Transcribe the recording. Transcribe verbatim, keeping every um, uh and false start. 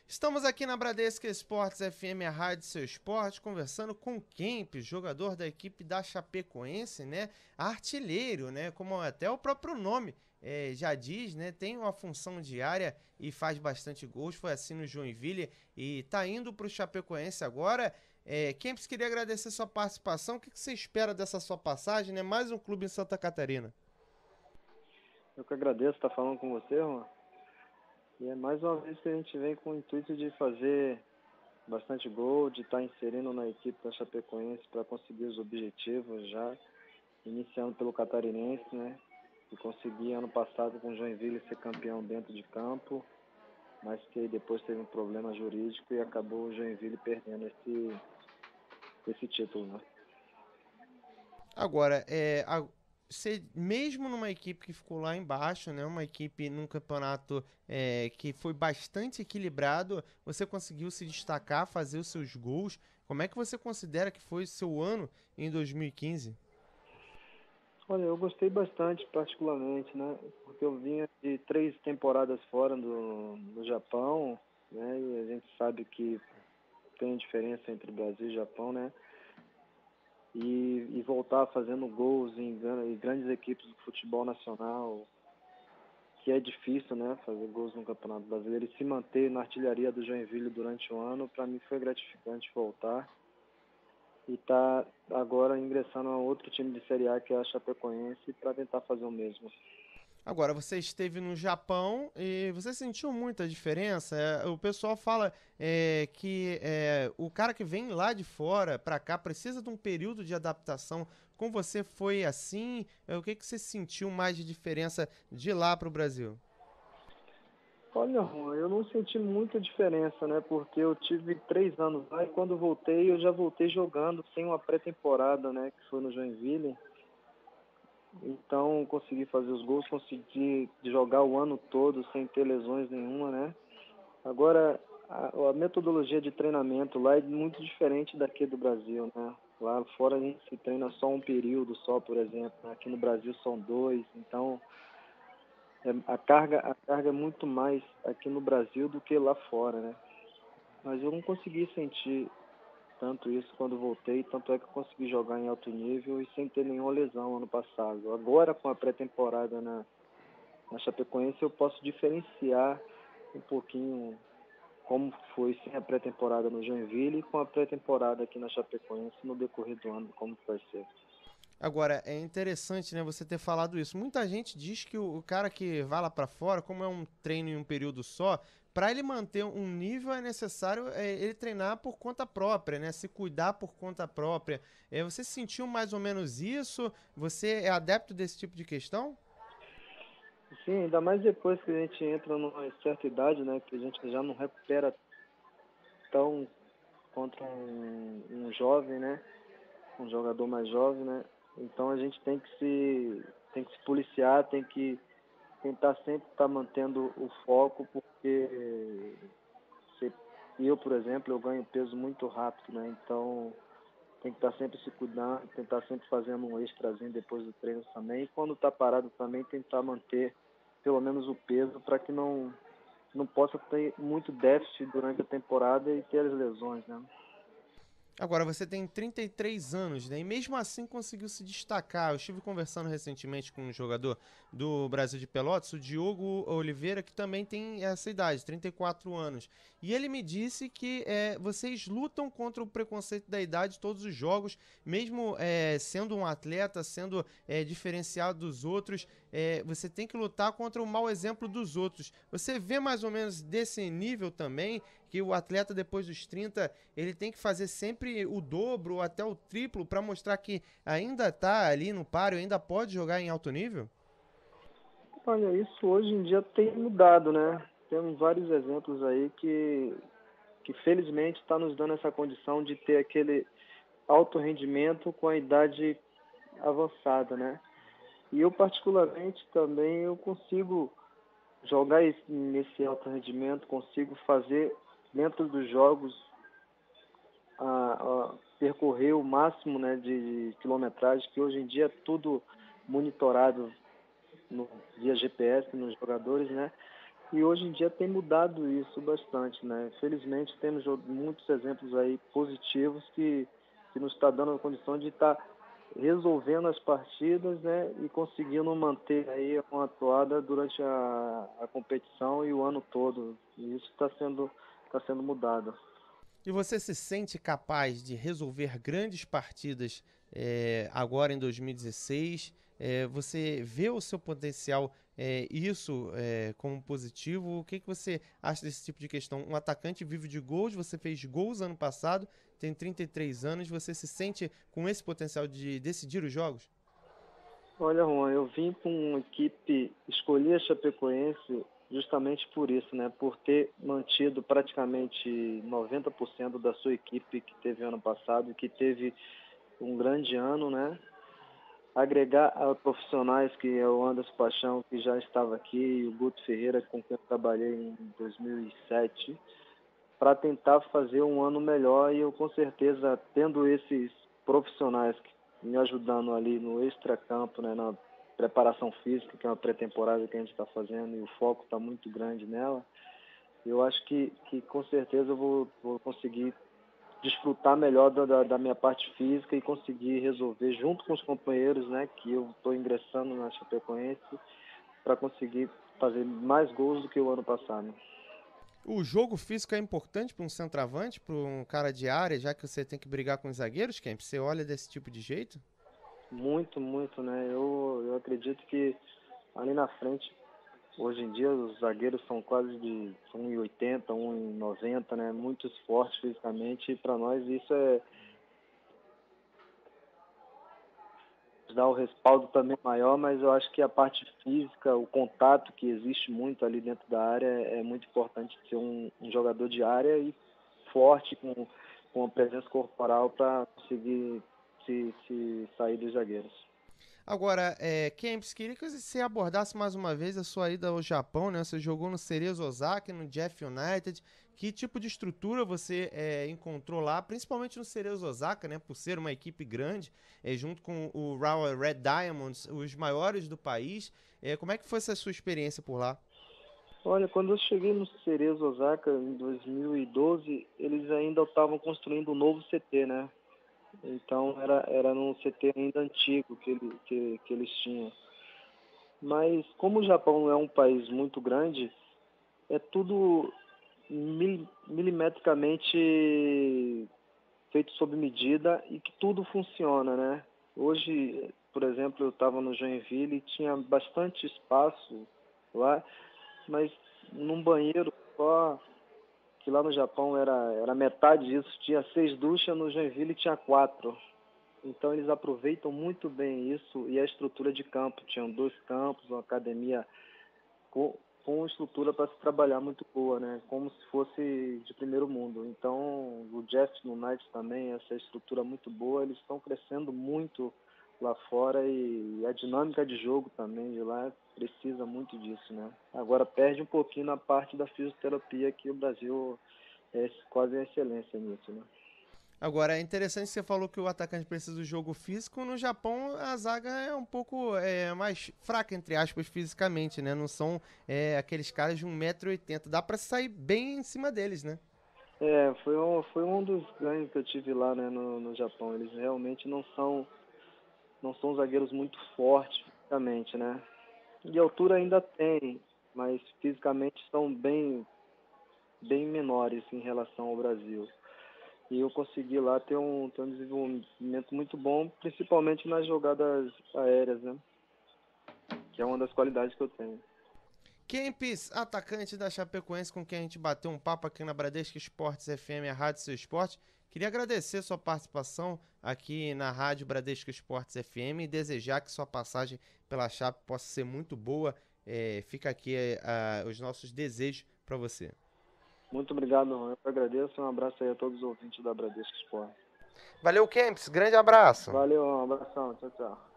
Estamos aqui na Bradesco Esportes F M, a Rádio Seu Esporte, conversando com o Kempes, jogador da equipe da Chapecoense, né? Artilheiro, né? Como até o próprio nome é, já diz, né? Tem uma função diária e faz bastante gols. Foi assim no Joinville e tá indo para o Chapecoense agora. É, Kempes, queria agradecer sua participação. O que, que você espera dessa sua passagem, né? Mais um clube em Santa Catarina. Eu que agradeço estar falando com você, irmão. E é mais uma vez que a gente vem com o intuito de fazer bastante gol, de estar inserindo na equipe da Chapecoense para conseguir os objetivos já, iniciando pelo Catarinense, né? E consegui ano passado com o Joinville ser campeão dentro de campo, mas que depois teve um problema jurídico e acabou o Joinville perdendo esse, esse título, né? Agora, é, a- você, mesmo numa equipe que ficou lá embaixo, né, uma equipe num campeonato é, que foi bastante equilibrado, você conseguiu se destacar, fazer os seus gols. Como é que você considera que foi seu ano em dois mil e quinze? Olha, eu gostei bastante, particularmente, né? Porque eu vinha de três temporadas fora do, do Japão, né? E a gente sabe que tem diferença entre Brasil e Japão, né? E, e voltar fazendo gols em, gran- em grandes equipes do futebol nacional, que é difícil, né? Fazer gols no Campeonato Brasileiro e se manter na artilharia do Joinville durante o ano, para mim foi gratificante voltar e tá agora ingressando a outro time de Série A, que é a Chapecoense, para tentar fazer o mesmo. Agora, você esteve no Japão e você sentiu muita diferença? É, o pessoal fala é, que é, o cara que vem lá de fora para cá precisa de um período de adaptação. Com você foi assim? É, o que, que você sentiu mais de diferença de lá para o Brasil? Olha, Juan, eu não senti muita diferença, né? Porque eu tive três anos lá e quando voltei, eu já voltei jogando sem uma pré-temporada, né? Que foi no Joinville. Então, consegui fazer os gols, consegui jogar o ano todo sem ter lesões nenhuma, né? Agora, a, a metodologia de treinamento lá é muito diferente daqui do Brasil, né? Lá fora a gente se treina só um período só, por exemplo. Aqui no Brasil são dois, então é, a carga a carga é muito mais aqui no Brasil do que lá fora, né? Mas eu não consegui sentir tanto isso quando voltei, tanto é que eu consegui jogar em alto nível e sem ter nenhuma lesão ano passado. Agora com a pré-temporada na, na Chapecoense eu posso diferenciar um pouquinho como foi sem a pré-temporada no Joinville e com a pré-temporada aqui na Chapecoense no decorrer do ano, como que vai ser. Agora, é interessante, né, você ter falado isso. Muita gente diz que o, o cara que vai lá para fora, como é um treino em um período só, para ele manter um nível é necessário é, ele treinar por conta própria, né? Se cuidar por conta própria. É, você sentiu mais ou menos isso? Você é adepto desse tipo de questão? Sim, ainda mais depois que a gente entra numa certa idade, né, que a gente já não recupera tão contra um, um jovem, né, um jogador mais jovem, né. Então a gente tem que se tem que se policiar, tem que tentar sempre estar mantendo o foco, porque se, eu, por exemplo, eu ganho peso muito rápido, né? Então tem que estar sempre se cuidando, tentar sempre fazendo um extrazinho depois do treino também. E quando está parado também, tentar manter pelo menos o peso para que não, não possa ter muito déficit durante a temporada e ter as lesões, né? Agora, você tem trinta e três anos, né? E mesmo assim conseguiu se destacar. Eu estive conversando recentemente com um jogador do Brasil de Pelotas, o Diogo Oliveira, que também tem essa idade, trinta e quatro anos. E ele me disse que é, vocês lutam contra o preconceito da idade todos os jogos, mesmo é, sendo um atleta, sendo é, diferenciado dos outros, é, você tem que lutar contra o mau exemplo dos outros. Você vê mais ou menos desse nível também, que o atleta depois dos trinta ele tem que fazer sempre o dobro ou até o triplo para mostrar que ainda está ali no páreo, ainda pode jogar em alto nível? Olha, isso hoje em dia tem mudado, né? Temos vários exemplos aí que, que felizmente está nos dando essa condição de ter aquele alto rendimento com a idade avançada, né? E eu particularmente também eu consigo jogar esse, nesse alto rendimento, consigo fazer dentro dos jogos a, a percorrer o máximo, né, de, de quilometragem, que hoje em dia é tudo monitorado no, via G P S nos jogadores, né? E hoje em dia tem mudado isso bastante, né? Felizmente temos jo- muitos exemplos aí positivos que, que nos está dando a condição de estar resolvendo as partidas, né? E conseguindo manter aí uma atuada durante a, a competição e o ano todo. E isso está sendo, tá sendo mudado. E você se sente capaz de resolver grandes partidas eh, agora em dois mil e dezesseis? Eh, você vê o seu potencial, eh, isso eh, como positivo? O que, que você acha desse tipo de questão? Um atacante vive de gols, você fez gols ano passado, tem trinta e três anos, você se sente com esse potencial de decidir os jogos? Olha, Juan, eu vim com uma equipe, escolhi a Chapecoense justamente por isso, né? Por ter mantido praticamente noventa por cento da sua equipe que teve ano passado, que teve um grande ano, né? Agregar a profissionais, que é o Anderson Paixão, que já estava aqui, e o Guto Ferreira, com quem eu trabalhei em dois mil e sete, para tentar fazer um ano melhor. E eu, com certeza, tendo esses profissionais me ajudando ali no extracampo, né, na preparação física, que é uma pré-temporada que a gente está fazendo, e o foco está muito grande nela, eu acho que, que com certeza eu vou, vou conseguir desfrutar melhor da, da, da minha parte física e conseguir resolver junto com os companheiros, né, que eu estou ingressando na Chapecoense, para conseguir fazer mais gols do que o ano passado. O jogo físico é importante para um centroavante, para um cara de área, já que você tem que brigar com os zagueiros, Kemp? Você olha desse tipo de jeito? Muito, muito, né? Eu, eu acredito que ali na frente, hoje em dia, os zagueiros são quase de um e oitenta, um e noventa, né? Muito fortes fisicamente, e para nós isso é dá o respaldo também maior, mas eu acho que a parte física, o contato que existe muito ali dentro da área, é muito importante ser um, um jogador de área e forte, com, com a presença corporal para conseguir se, se sair dos zagueiros. Agora, é, Kempis, queria que você abordasse mais uma vez a sua ida ao Japão, né? Você jogou no Cerezo Osaka, no Jeff United. Que tipo de estrutura você é, encontrou lá, principalmente no Cerezo Osaka, né? Por ser uma equipe grande, é, junto com o Raw Red Diamonds, os maiores do país. É, como é que foi essa sua experiência por lá? Olha, quando eu cheguei no Cerezo Osaka em dois mil e doze, eles ainda estavam construindo um novo C T, né? Então era, era num C T ainda antigo que, ele, que, que eles tinham. Mas como o Japão não é um país muito grande, é tudo mil, milimetricamente feito sob medida e que tudo funciona, né? Hoje, por exemplo, eu estava no Joinville e tinha bastante espaço lá, mas num banheiro só, que lá no Japão era, era metade disso, tinha seis duchas, no Joinville tinha quatro. Então eles aproveitam muito bem isso e a estrutura de campo. Tinham dois campos, uma academia com, com estrutura para se trabalhar muito boa, né? Como se fosse de primeiro mundo. Então o Jeff no Knights também, essa estrutura muito boa, eles estão crescendo muito lá fora e a dinâmica de jogo também de lá precisa muito disso, né? Agora perde um pouquinho na parte da fisioterapia, que o Brasil é quase a excelência nisso, né? Agora, é interessante que você falou que o atacante precisa do jogo físico. No Japão, a zaga é um pouco é, mais fraca, entre aspas, fisicamente, né? Não são é, aqueles caras de um metro e oitenta. Dá pra sair bem em cima deles, né? É, foi um, foi um dos ganhos que eu tive lá, né, no, no Japão. Eles realmente não são, não são zagueiros muito fortes fisicamente, né? De altura ainda tem, mas fisicamente são bem, bem menores em relação ao Brasil. E eu consegui lá ter um, ter um desenvolvimento muito bom, principalmente nas jogadas aéreas, né? Que é uma das qualidades que eu tenho. Kempis, atacante da Chapecoense, com quem a gente bateu um papo aqui na Bradesco Esportes F M, a Rádio Seu Esporte. Queria agradecer sua participação aqui na Rádio Bradesco Esportes F M e desejar que sua passagem pela Chape possa ser muito boa. É, fica aqui é, a, os nossos desejos para você. Muito obrigado, eu que agradeço. Um abraço aí a todos os ouvintes da Bradesco Esporte. Valeu, Kempis. Grande abraço. Valeu, um abração. Tchau, tchau.